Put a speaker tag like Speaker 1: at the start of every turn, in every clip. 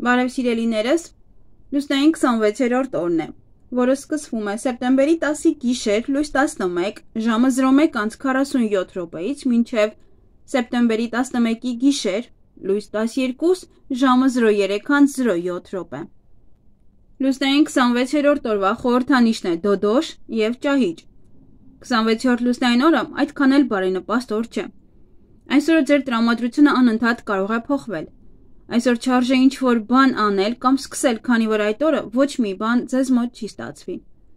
Speaker 1: Բարև սիրելիներս, լուսնային 26-րդ օրն է, որը սկսվում է սեպտեմբերի 10-ի գիշեր լույս 11 ժամը 01:47 մինչև սեպտեմբերի 11-ի գիշեր լույս 12 ժամը 03:07 Լուսնային 26-րդ օրվա խորհրդանիշն է դոդոշ և ճահիճ։ 26-րդ լուսնային օրը այդքան էլ բարենպաստ օր չէ։ Այսօր ձեր տրամադրությունը անընդհատ կարող է փոխվել։ Այսօր չարժե ինչ-որ բան անել կամ սկսել, քանի որ այդ օրը ոչ մի բան ձեզ մոտ չի ստացվի։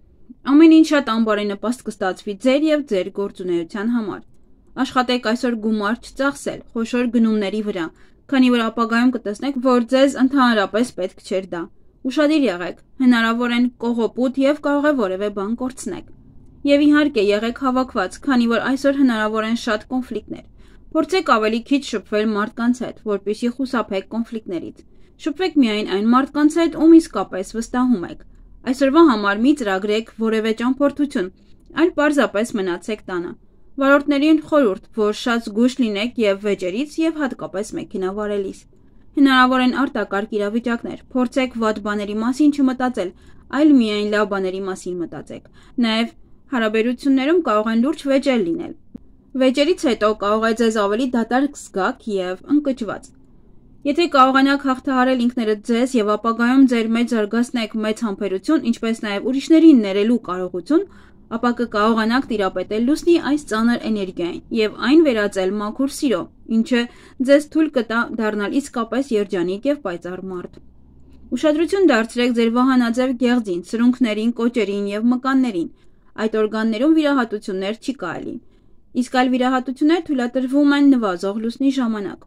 Speaker 1: Ամեն ինչ շատ անբարենպաստ կստացվի ձեր և ձեր գործունեության համար։ Աշխատեք այսօր գումար չծախսել խոշոր գնումների վրա, քանի որ ապագայում կտեսնեք, որ ձեզ ընդհանրապես պետք չէր դա։ Ուշադիր եղեք, հնարավոր են կողոպուտ և կարող է որևէ բան կորցնեք։ Եվ իհարկե եղեք հավաքված, քանի որ այսօր հնարավոր են շատ կոնֆլիկտներ։ Փորձեք ավելի քիչ շփվել մարդկանց հետ, որպեսզի խուսափեք կոնֆլիկտներից։ Շփվեք միայն այն մարդկանց հետ, ում իսկապես վստահում եք։ Այսօրվա համար մի ծրագրեք որևէ ճամփորդություն, այլ պարզապես մնացեք տանը։ Վարորդներին խորհուրդ, որ շատ զգույշ լինեք եւ վեճերից եւ հատկապես մեքենա վարելիս։ Հնարավոր են արտակարգ իրավիճակներ։ Փորձեք վատ բաների մասին չմտածել, այլ միայն լավ բաների մասին մտածեք։ Նաեւ հարաբերություններում կարող են լուրջ վեճեր լինել։ Վեճերից հետո կարող է ձեզ ավելի դատարկ զգաք և ընկճված։ Եթե կարողանաք հաղթահարել ինքներդ ձեզ և ապագայում ձեր մեջ զարգացնեք մեծ համբերություն, ինչպես նաև ուրիշներին ներելու կարողություն, ապա կկարողանաք տիրապետել լուսնի այս ծանր էներգիային և այն վերածել մաքուր սիրո, ինչը ձեզ թույլ կտա դառնալ իսկապես երջանիկ և պայծառ մարդ։ Ուշադրություն դարձրեք ձեր վահանաձև գեղձին, սրունքներին, կոճերին և մկաններին։ Այդ օրգաններում վիրահատություններ չի կարելի։ Իսկ այլ վիրահատություններ թույլատրվում են նվազող լուսնի ժամանակ։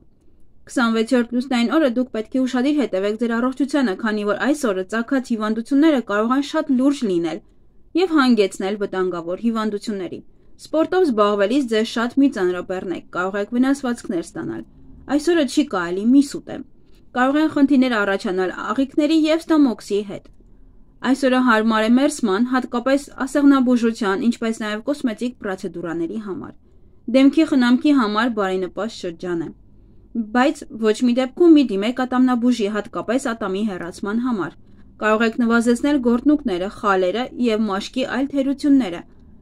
Speaker 1: 26-րդ լուսնային օրը դուք պետք է ուշադիր հետևեք ձեր առողջությանը, քանի որ այս օրը ծագած հիվանդությունները կարող են շատ լուրջ լինել և հանգեցնել վտանգավոր հիվանդությունների։ Սպորտով զբաղվելիս ձեզ շատ մի ծանրաբեռնեք, կարող եք վնասվածքներ ստանալ։ Այսօրը չի կարելի միս ուտել։ Կարող են խնդիրներ առաջանալ աղիքների և ստամոքսի հետ։ Այսօրը հարմար է մերսման, հատկապես ասեղնաբուժության, ինչպես նաև կոսմետիկ պրոցեդուրաների համար։ Դեմքի խնամքի համար բարենպաստ շրջան է։ Բայց ոչ մի դեպքում մի դիմեք ատամնաբուժի, հատկապես ատամի հեռացման համար։ Կարող եք նվազեցնել գորտնուկները, խալերը և մաշկի այլ թերությունները։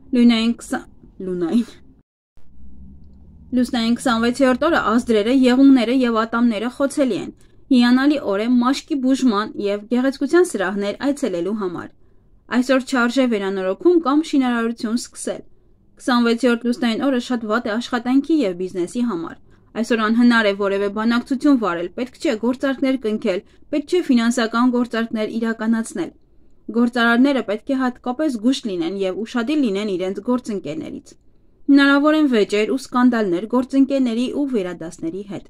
Speaker 1: Լուսնային 26-րդ օրը ազդրերը, եղունգները և ատամները խոցելի են։ Հիանալի օր է մաշկի բուժման և գեղեցկության սրահներ այցելելու համար։ Այսօր չարժե վերանորոգում կամ շինարարություն սկսել։ 26-րդ լուսնային օրը շատ վատ է աշխատանքի և բիզնեսի համար։ Այսօր անհնար է որևէ բանակցություն վարել, պետք չէ գործարքներ կնքել, պետք չէ ֆինանսական գործարքներ իրականացնել։ Գործարարները պետք է հատկապես զգույշ լինեն և ուշադիր լինեն իրենց գործընկերներից։ Հնարավոր են վեճեր ու սկանդալներ գործընկերների ու վերադասների հետ։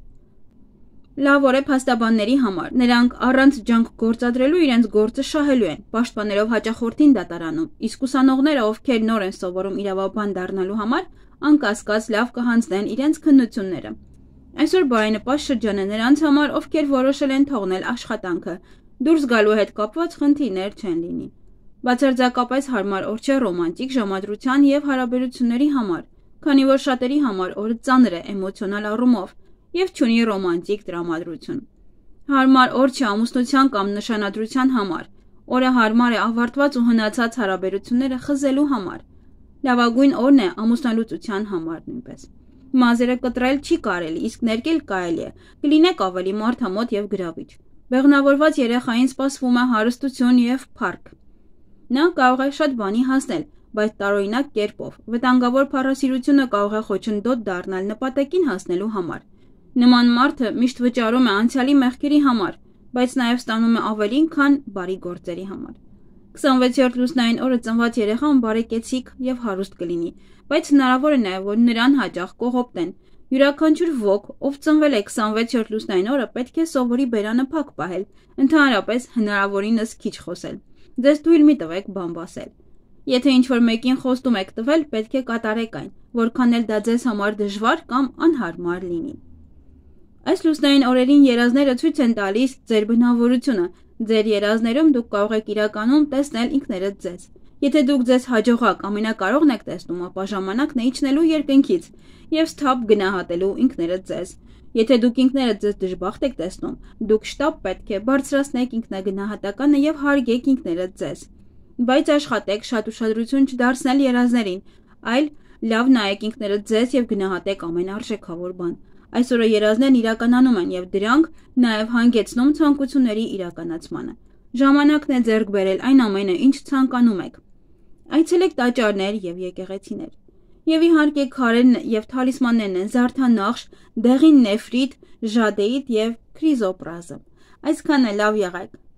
Speaker 1: Լավ օր է փաստաբանների համար։ Նրանք առանց ջանք գործադրելու իրենց գործը շահելու են, պաշտպանելով հաճախորդին դատարանում, իսկ ուսանողները, ովքեր նոր են սովորում իրավաբան դառնալու համար, անկասկած լավ կհանձնեն իրենց քննությունները։ Այսօր բարենպաստ շրջան է նրանց համար, ովքեր որոշել են թողնել աշխատանքը, դուրս գալու հետ կապված խնդիրներ չեն լինի։ Բացարձակապես հարմար օր չէ ռոմանտիկ ժամադրության և հարաբերությունների համար, քանի որ շատերի համար օրը ծանր է էմոցիոնալ առումով և չունի ռոմանտիկ տրամադրություն։ Հարմար օր չէ ամուսնության կամ նշանադրության համար։ Օրը հարմար է ավարտված ու հնացած հարաբերությունները խզելու համար։ Լավագույն օրն է ամուսնալուծության համար նույնպես։ Մազերը կտրել չի կարելի, իսկ ներկել կարելի է, կլինեք ավելի մարդամոտ և գրավիչ։ Բեղմնավորված երեխային սպասվում է հարստություն և փառք։ Նա կարող է շատ բանի հասնել, բայց տարօրինակ կերպով։ Վտանգավոր փառասիրությունը կարող է խոչընդոտ դառնալ նպատակին հասնելու համար։ Նման մարդը միշտ վճարում է անցյալի մեղքերի համար, բայց նաև ստանում է ավելին, քան բարի գործերի համար։ 26-րդ լուսնային օրը ծնված երեխան բարեկեցիկ և հարուստ կլինի, բայց հնարավոր է նաև, որ նրան հաճախ կողոպտեն։ Յուրաքանչյուր ոք, ով ծնվել է 26-րդ լուսնային օրը, պետք է սովորի բերանը փակ պահել, ընդհանրապես հնարավորինս քիչ խոսել։ Ձեզ թույլ մի տվեք բամբ ասել։ Եթե ինչ-որ մեկին խոստում եք տվել, պետք է կատարեք այն, որքան էլ դա ձեզ համար դժվար կամ անհարմար լինի։ Այս լուսնային օրերին երազները ցույց են տալիս ձեր բնավորությունը։ Ձեր երազներում դուք կարող եք իրականում տեսնել ինքներդ ձեզ։ Եթե դուք ձեզ հաջողակ ամենակարողն եք տեսնում, ապա ժամանակն է իջնելու երկնքից և սթափ գնահատելու ինքներդ ձեզ։ Եթե դուք ինքներդ ձեզ դժբախտ եք տեսնում, դուք շտապ պետք է բարձրացնեք ինքնագնահատականը եւ հարգեք ինքներդ ձեզ։ Բայց աշխատեք շատ ուշադրություն չդարձնել երազներին, այլ լավ նայեք ինքներդ ձեզ եւ գնահատեք ամեն արժեքավոր բան։ Այսօրը երազներն իրականանում են եւ դրանք նաեւ հանգեցնում ցանկությունների իրականացմանը։ Ժամանակն է ձեռք բերել այն ամենը, ինչ ցանկանում եք։ Այցելեք տաճարներ եւ եկեղեցիներ։ Եվ իհարկե քարերն եւ թալիսմաններն են զարդանախշ, դեղին նեֆրիտ, ժադեիտ եւ քրիզոպրազը։ Այսքանը լավ եղեք։